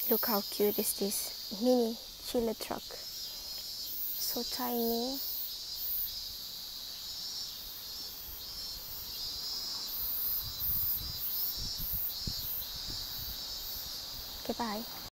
Look how cute is this mini chiller truck. So tiny. Okay, bye.